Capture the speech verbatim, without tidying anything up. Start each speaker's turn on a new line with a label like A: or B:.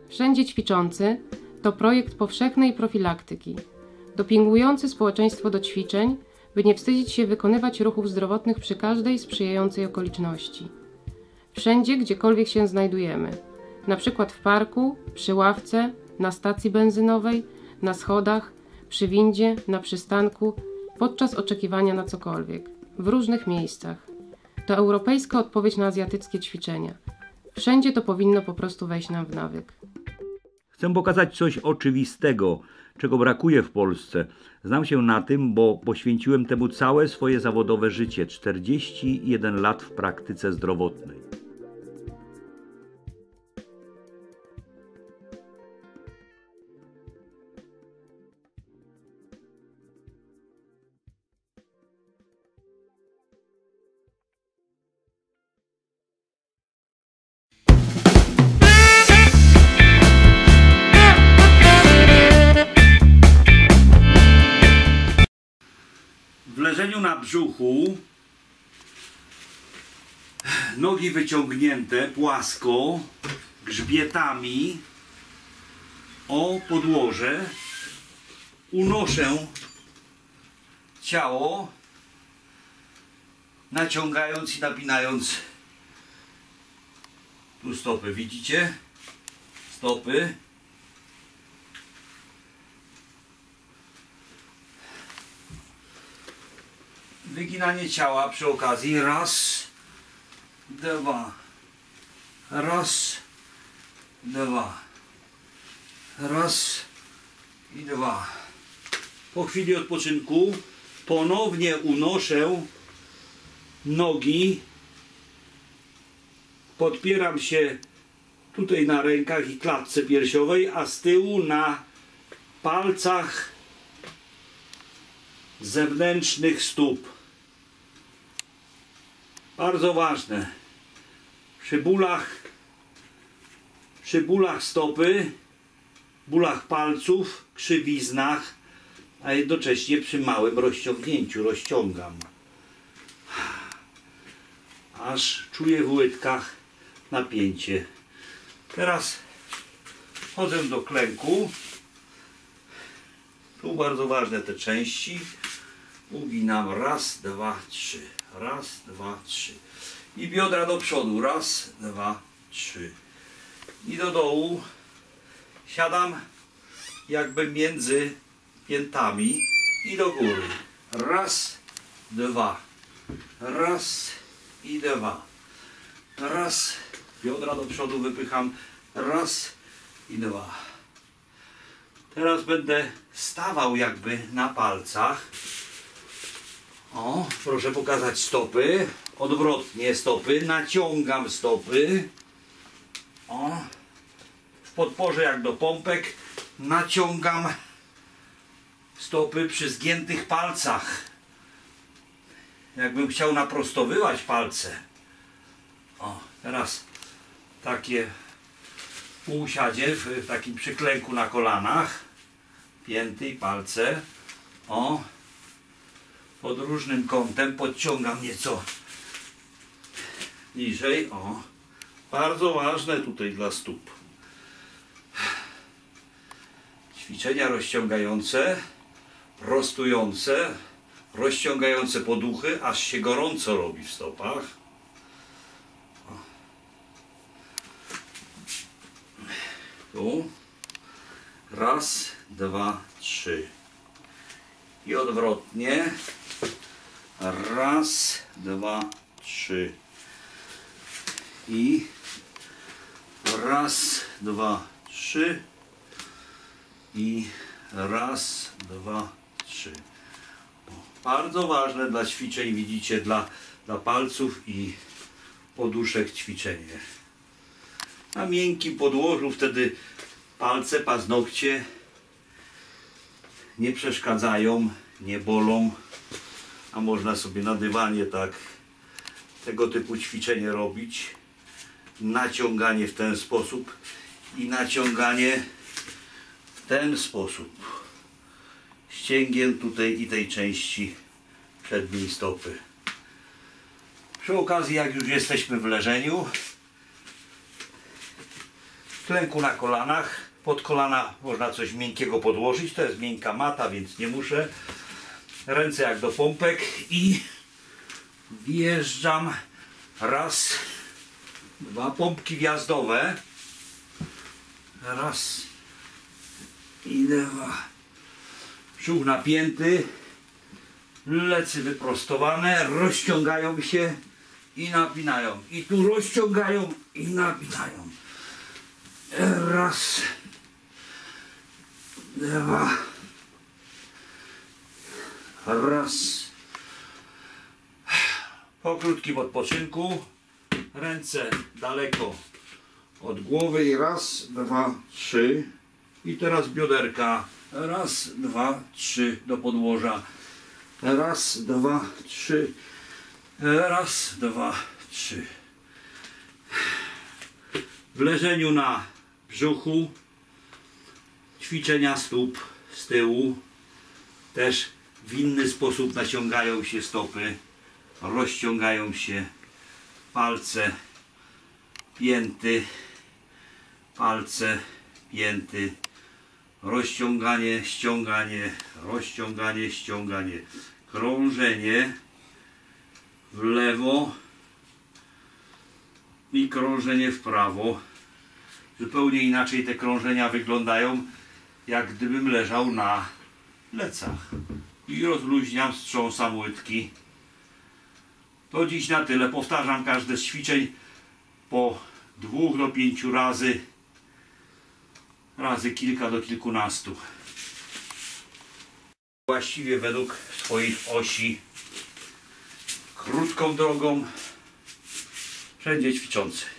A: Wszędzie ćwiczący to projekt powszechnej profilaktyki, dopingujący społeczeństwo do ćwiczeń, by nie wstydzić się wykonywać ruchów zdrowotnych przy każdej sprzyjającej okoliczności. Wszędzie, gdziekolwiek się znajdujemy, na przykład w parku, przy ławce, na stacji benzynowej, na schodach, przy windzie, na przystanku, podczas oczekiwania na cokolwiek, w różnych miejscach. To europejska odpowiedź na azjatyckie ćwiczenia. Wszędzie to powinno po prostu wejść nam w nawyk.
B: Chcę pokazać coś oczywistego, czego brakuje w Polsce. Znam się na tym, bo poświęciłem temu całe swoje zawodowe życie, czterdzieści jeden lat w praktyce zdrowotnej. W leżeniu na brzuchu, nogi wyciągnięte płasko, grzbietami o podłoże, unoszę ciało, naciągając i napinając tu stopy. Widzicie? Stopy. Wyginanie ciała przy okazji. Raz, dwa. Raz, dwa. Raz i dwa. Po chwili odpoczynku ponownie unoszę nogi. Podpieram się tutaj na rękach i klatce piersiowej, a z tyłu na palcach zewnętrznych stóp. Bardzo ważne. Przy bólach, przy bólach stopy, bólach palców, krzywiznach, a jednocześnie przy małym rozciągnięciu rozciągam. Aż czuję w łydkach napięcie. Teraz chodzę do klęku. Tu bardzo ważne te części. Uginam. Raz, dwa, trzy. Raz, dwa, trzy. I biodra do przodu. Raz, dwa, trzy. I do dołu. Siadam jakby między piętami i do góry. Raz, dwa. Raz i dwa. Raz. Biodra do przodu wypycham. Raz i dwa. Teraz będę stawał jakby na palcach. O, proszę pokazać stopy. Odwrotnie stopy. Naciągam stopy. O. W podporze jak do pompek. Naciągam stopy przy zgiętych palcach. Jakbym chciał naprostowywać palce. O, teraz takie półsiadzie w, w takim przyklęku na kolanach. Pięty i palce. O. Pod różnym kątem podciągam nieco niżej. O. Bardzo ważne tutaj dla stóp. Ćwiczenia rozciągające, prostujące, rozciągające poduchy, aż się gorąco robi w stopach. O. Tu. Raz, dwa, trzy. I odwrotnie. Raz, dwa, trzy. I raz, dwa, trzy. I raz, dwa, trzy. Bardzo ważne dla ćwiczeń, widzicie, dla, dla palców i poduszek ćwiczenie. Na miękkim podłożu wtedy palce, paznokcie nie przeszkadzają, nie bolą, a można sobie na dywanie tak tego typu ćwiczenie robić. Naciąganie w ten sposób i naciąganie w ten sposób. Ścięgien tutaj i tej części przedniej stopy. Przy okazji, jak już jesteśmy w leżeniu, klęku na kolanach. Pod kolana można coś miękkiego podłożyć. To jest miękka mata, więc nie muszę. Ręce jak do pompek i wjeżdżam. Raz, dwa pompki wjazdowe. Raz i dwa. Brzuch napięty. Plecy wyprostowane. Rozciągają się i napinają. I tu rozciągają i napinają. Raz. Dwa. Raz. Po krótkim odpoczynku ręce daleko od głowy i raz, dwa, trzy. I teraz bioderka. Raz, dwa, trzy do podłoża. Raz, dwa, trzy. Raz, dwa, trzy. W leżeniu na brzuchu ćwiczenia stóp z tyłu. Też w inny sposób naciągają się stopy. Rozciągają się palce, pięty, palce, pięty, rozciąganie, ściąganie, rozciąganie, ściąganie, krążenie w lewo i krążenie w prawo. Zupełnie inaczej te krążenia wyglądają, jak gdybym leżał na plecach. I rozluźniam, strząsam łydki. To dziś na tyle. Powtarzam każde z ćwiczeń po dwóch do pięciu razy, razy kilka do kilkunastu. Właściwie według swoich osi, krótką drogą, wszędzie ćwiczący.